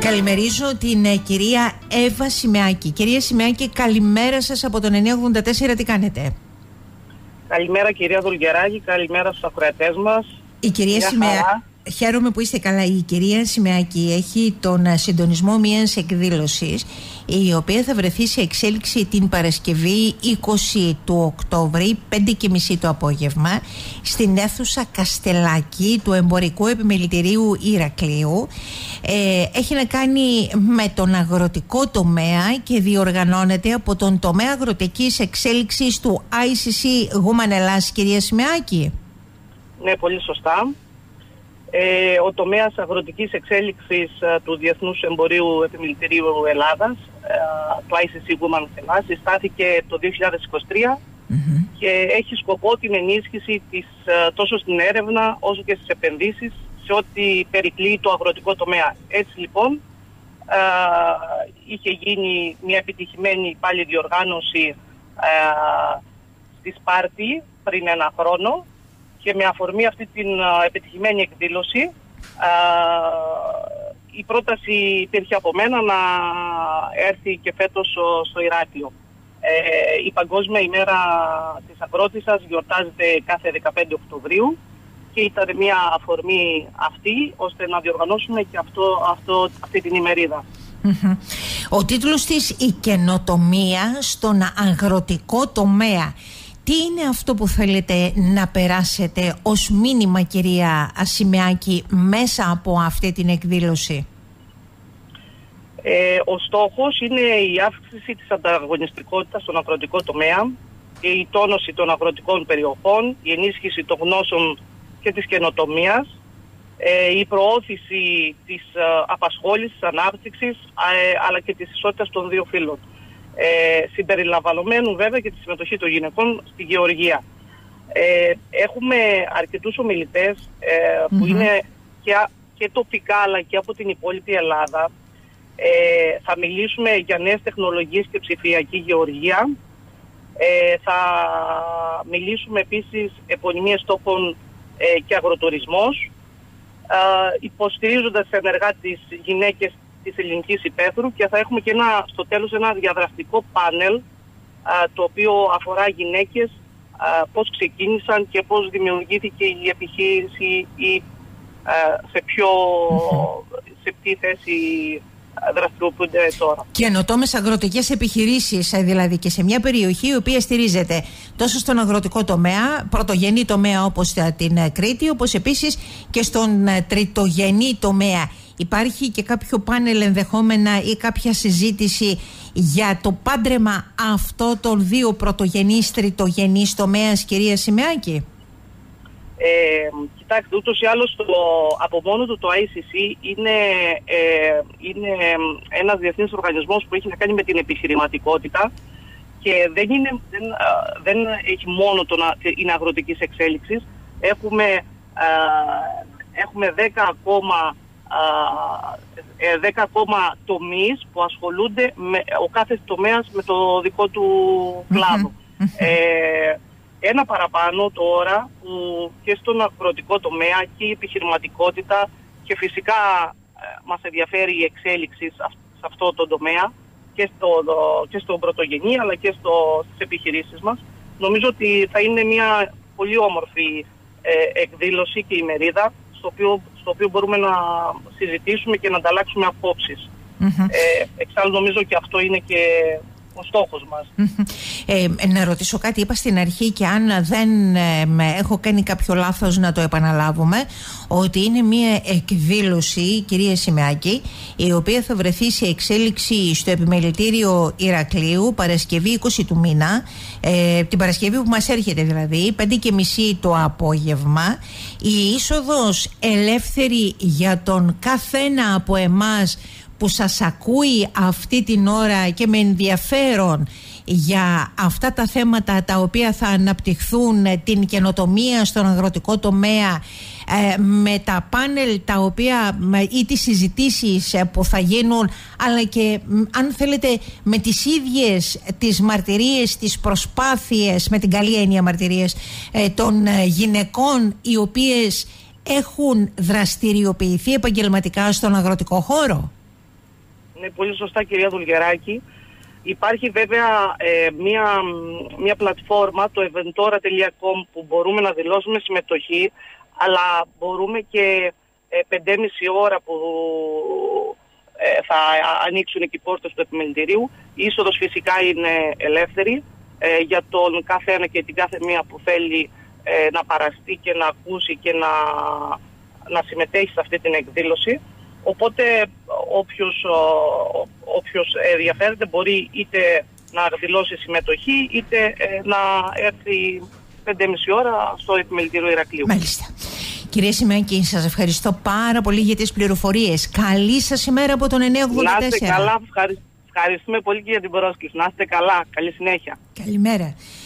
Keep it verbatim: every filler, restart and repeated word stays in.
Καλημερίζω την ε, κυρία Εύα Σιμεάκη. Κυρία Σιμεάκη, καλημέρα σας από τον εννιακόσια ογδόντα τέσσερα. Τι κάνετε? Καλημέρα κυρία Δολγεράκη, καλημέρα στους ακροατές μας. Η κυρία Σιμεάκη, χαίρομαι που είστε καλά. Η κυρία Σιμεάκη έχει τον συντονισμό μιας εκδήλωσης, η οποία θα βρεθεί σε εξέλιξη την Παρασκευή είκοσι του Οκτώβρη, πέντε και μισή το απόγευμα, στην αίθουσα Καστελάκη του Εμπορικού Επιμελητηρίου Ηρακλείου. Ε, έχει να κάνει με τον αγροτικό τομέα και διοργανώνεται από τον τομέα αγροτικής εξέλιξης του άι σι σι Women Ελλάς. Κυρία Σιμεάκη. Ναι, πολύ σωστά. Ε, ο τομέας αγροτικής εξέλιξης ε, του Διεθνούς Εμπορίου Επιμελητηρίου Ελλάδας, ε, το άι σι σι Women Ελλάς, συστάθηκε το δύο χιλιάδες είκοσι τρία mm-hmm. και έχει σκοπό την ενίσχυση της, ε, τόσο στην έρευνα όσο και στις επενδύσεις σε ό,τι περικλεί το αγροτικό τομέα. Έτσι λοιπόν ε, είχε γίνει μια επιτυχημένη πάλι διοργάνωση ε, στη Σπάρτη πριν ένα χρόνο, και με αφορμή αυτή την uh, επιτυχημένη εκδήλωση uh, η πρόταση υπήρχε από μένα να έρθει και φέτος uh, στο Ηράκλειο. Ε, η Παγκόσμια ημέρα της Αγρότισσας γιορτάζεται κάθε δεκαπέντε Οκτωβρίου και ήταν μια αφορμή αυτή ώστε να διοργανώσουμε και αυτό, αυτό, αυτή την ημερίδα. Mm-hmm. Ο τίτλος της «Η καινοτομία στον αγροτικό τομέα». Τι είναι αυτό που θέλετε να περάσετε ως μήνυμα, κυρία Σιμεάκη, μέσα από αυτή την εκδήλωση? Ε, ο στόχος είναι η αύξηση της ανταγωνιστικότητας στον αγροτικό τομέα, η τόνωση των αγροτικών περιοχών, η ενίσχυση των γνώσεων και της καινοτομίας, ε, η προώθηση της ε, απασχόλησης, ανάπτυξης, ε, αλλά και της ισότητας των δύο φύλων. Ε, συμπεριλαμβανομένου βέβαια και τη συμμετοχή των γυναικών στη γεωργία. Ε, έχουμε αρκετούς ομιλητές ε, που mm-hmm. είναι και, και τοπικά αλλά και από την υπόλοιπη Ελλάδα. Ε, θα μιλήσουμε για νέες τεχνολογίες και ψηφιακή γεωργία. Ε, θα μιλήσουμε επίσης επωνυμίες στόχων ε, και αγροτουρισμός, ε, υποστηρίζοντας ενεργά τις γυναίκες της ελληνικής υπαίθρου, και θα έχουμε και ένα, στο τέλος ένα διαδραστικό πάνελ α, το οποίο αφορά γυναίκες, α, πώς ξεκίνησαν και πώς δημιουργήθηκε η επιχείρηση ή α, σε, ποιο, σε τι θέση δραστηριοποιούνται τώρα. Καινοτόμες αγροτικές επιχειρήσεις, δηλαδή, και σε μια περιοχή η οποία στηρίζεται τόσο στον αγροτικό τομέα, πρωτογενή τομέα όπως την Κρήτη, όπως επίσης και στον τριτογενή τομέα. Υπάρχει και κάποιο πάνελ ενδεχόμενα ή κάποια συζήτηση για το πάντρεμα αυτό των δύο πρωτογενής τριτογενής τομέας, κυρία Σιμεάκη? Ε, κοιτάξτε, ούτως ή άλλως το, από μόνο του το άι σι σι είναι, ε, είναι ένας διεθνής οργανισμός που έχει να κάνει με την επιχειρηματικότητα και δεν, είναι, δεν, δεν έχει μόνο τον, είναι αγροτικής εξέλιξης. Έχουμε, ε, έχουμε δέκα ακόμα δέκα ακόμα τομείς που ασχολούνται με, ο κάθε τομέας με το δικό του κλάδο. Mm-hmm. Ε, ένα παραπάνω τώρα που και στον αγροτικό τομέα και η επιχειρηματικότητα, και φυσικά ε, μας ενδιαφέρει η εξέλιξη σε αυτό το τομέα και, στο, και στον πρωτογενή αλλά και στο, στις επιχειρήσεις μας. Νομίζω ότι θα είναι μια πολύ όμορφη ε, εκδήλωση και ημερίδα στο οποίο, στο οποίο μπορούμε να συζητήσουμε και να ανταλλάξουμε απόψεις. Mm-hmm. Ε, εξάλλου νομίζω και αυτό είναι και ο στόχος μας. Mm-hmm. Ε, να ρωτήσω κάτι, είπα στην αρχή και αν δεν ε, με έχω κάνει κάποιο λάθος να το επαναλάβουμε, ότι είναι μια εκδήλωση, κυρία Σιμεάκη, η οποία θα βρεθεί σε εξέλιξη στο Επιμελητήριο Ηρακλείου Παρασκευή είκοσι του μήνα, ε, την Παρασκευή που μας έρχεται δηλαδή, πέντε και μισή το απόγευμα. Η είσοδος ελεύθερη για τον καθένα από εμάς που σας ακούει αυτή την ώρα και με ενδιαφέρον για αυτά τα θέματα τα οποία θα αναπτυχθούν, την καινοτομία στον αγροτικό τομέα, ε, με τα πάνελ τα οποία ή τις συζητήσεις που θα γίνουν, αλλά και αν θέλετε με τις ίδιες τις μαρτυρίες, τις προσπάθειες, με την καλή έννοια μαρτυρίες ε, των ε, γυναικών οι οποίες έχουν δραστηριοποιηθεί επαγγελματικά στον αγροτικό χώρο. Ναι, πολύ σωστά, κυρία Δουλγεράκη. Υπάρχει βέβαια ε, μια, μια πλατφόρμα, το eventora τελεία com, που μπορούμε να δηλώσουμε συμμετοχή, αλλά μπορούμε και ε, πεντέμιση ώρα που ε, θα ανοίξουν και οι πόρτες του επιμελητηρίου. Η είσοδος φυσικά είναι ελεύθερη ε, για τον κάθε ένα και την κάθε μία που θέλει ε, να παραστεί και να ακούσει και να, να συμμετέχει σε αυτή την εκδήλωση. Οπότε όποιος, όποιος ενδιαφέρεται μπορεί είτε να δηλώσει συμμετοχή είτε να έρθει πέντε και μισή ώρα στο επιμελητήριο Ηρακλείου. Μάλιστα. Κυρία Σιμεάκη, σας ευχαριστώ πάρα πολύ για τις πληροφορίες. Καλή σας ημέρα από τον εννιακόσια ογδόντα τέσσερα. Να είστε καλά, ευχαριστούμε πολύ και για την πρόσκληση. Να είστε καλά, καλή συνέχεια. Καλημέρα.